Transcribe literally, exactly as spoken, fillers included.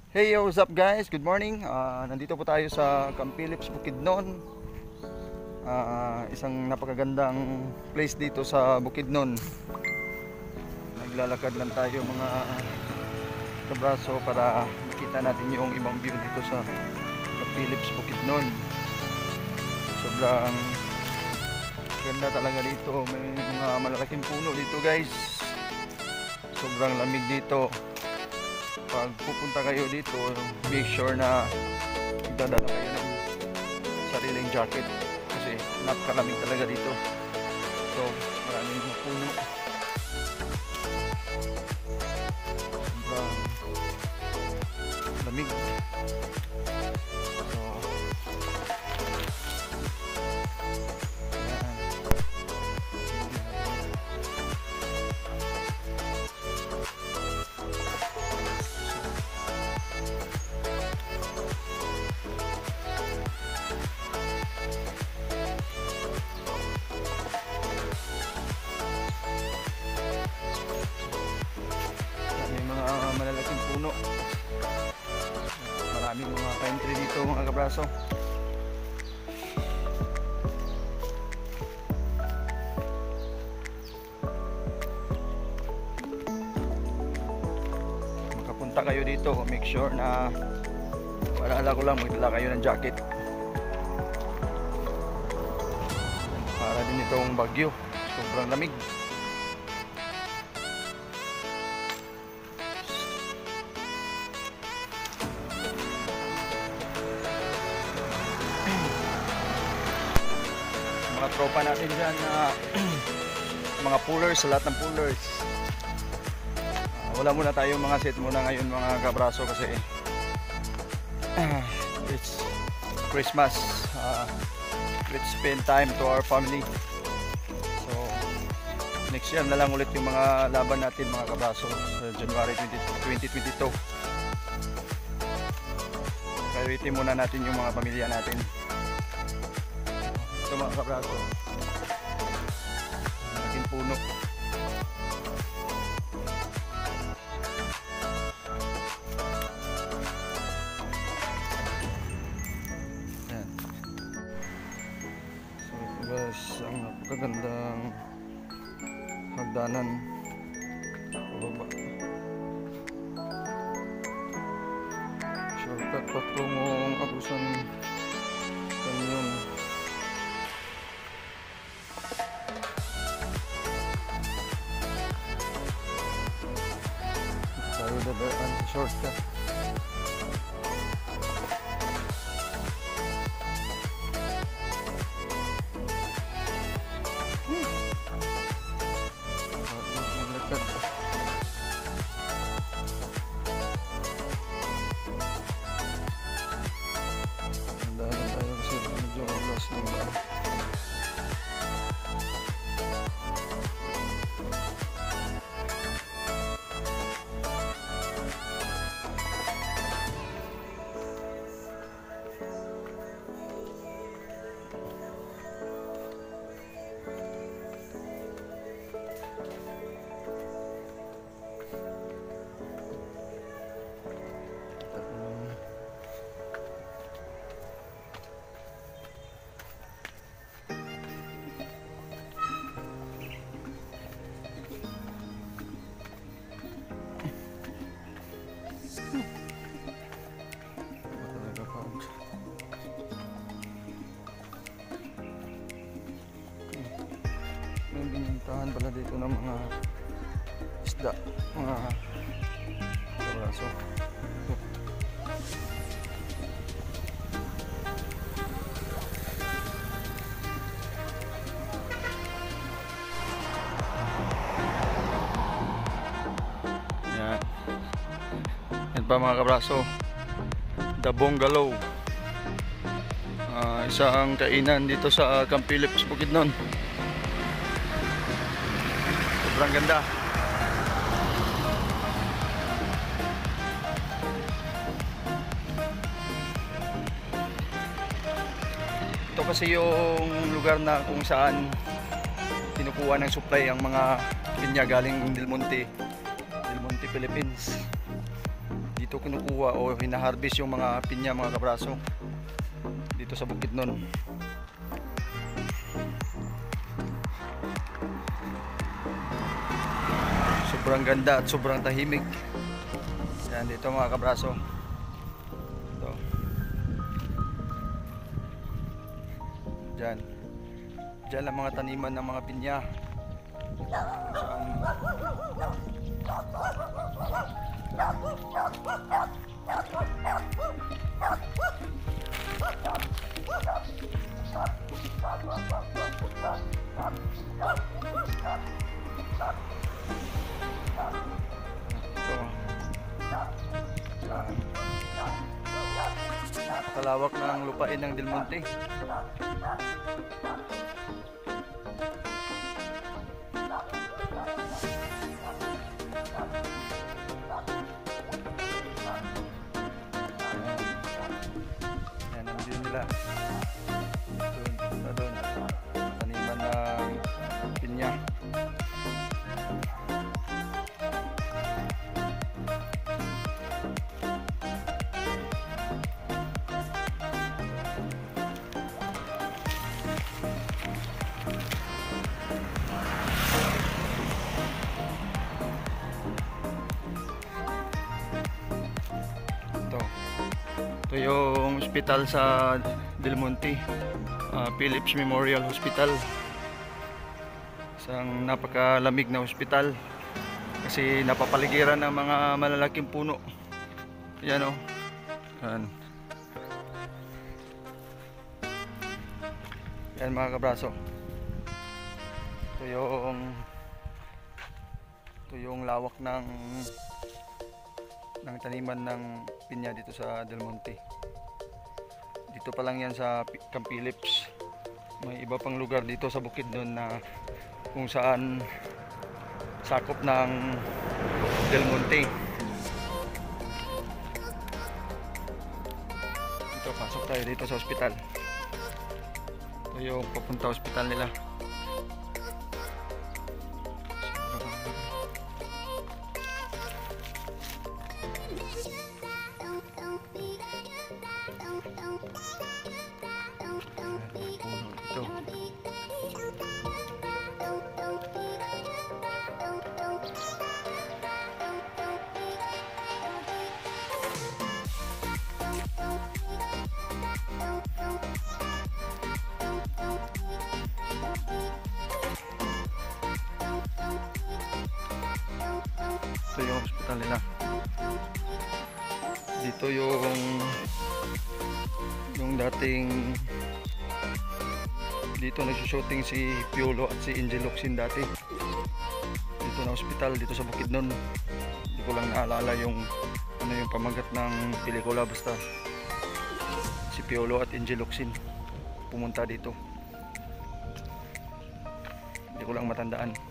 Hey, what's up guys? Good morning. Ah, nandito po tayo sa Camp Phillips, Bukidnon. Ah, isang napakagandang place dito sa Bukidnon. Naglalakad lang tayo mga kabraso para makita natin yung ibang view dito sa Camp Phillips, Bukidnon. Sobrang ganda talaga dito. May mga malalaking puno dito guys. Sobrang lamig dito. Pag pupunta kayo dito, make sure na magdadala kayo ng sariling jacket kasi napakalamig talaga dito. So maraming mga puno, sobrang lamig. So malalaking puno, maraming mga pine tree dito mga kabraso. Makapunta kayo dito, make sure na maalala ko lang magdala kayo ng jacket para din itong bagyo, sobrang lamig. Mga tropa natin dyan na uh, mga pullers, sa lahat ng pullers, uh, wala muna tayo mga set muna ngayon mga kabraso kasi uh, it's Christmas, uh, let's spend time to our family. So next year na lang ulit yung mga laban natin mga kabraso sa January twenty twenty-two. Priority muna natin yung mga pamilya natin. Ito mga kabraso, malaking puno. Yan. So ito guys, ang napakagandang hagdanan pababa. Shortcut patungong Abusan Canyon. Dadaan sa shortcut. Hmm. Dadaan tayo kasi medyo oras ng daan. May binintahan pala dito ng mga isda, mga kabraso. Yan. Yan pa mga kabraso, The Bungalow. Uh, isang kainan dito sa Camp Phillips, Bukidnon. Sobrang ganda. Ito kasi yung lugar na kung saan kinukuha ng supply ang mga pinya galing Del Monte, Del Monte, Philippines. dito kinukuha o hinaharvest yung mga pinya, mga kabraso, dito sa Bukidnon. Sobrang ganda at sobrang tahimik. Yan dito mga kabraso. Ito. Diyan. Diyan ang mga taniman ng mga pinya. Saan? Kalawak ng lupain ng Del Monte. Yan ang view nila. Doon, sa doon. Taniman ng pinya. Ito yung hospital sa Del Monte, uh, Philips Memorial Hospital. Isang napakalamig na hospital kasi napapaligiran ng mga malalaking puno. Yan o. Yan. Yan mga kabraso. Ito yung ito yung lawak ng ng taniman ng pinya dito sa Del Monte. Dito pa lang yan sa Camp Philips. May iba pang lugar dito sa Bukidnon na kung saan sakop ng Del Monte. Ito, pasok tayo dito sa ospital. Ito yung papunta ospital nila. Ito yung hospital nila. Dito yung yung dating dito nagsushooting si Piolo at si Angel Locsin dati. Dito na hospital, dito sa Bukidnon. Hindi ko lang naalala yung ano yung pamagat ng pelikula, basta si Piolo at Angel Locsin pumunta dito. Hindi ko lang matandaan.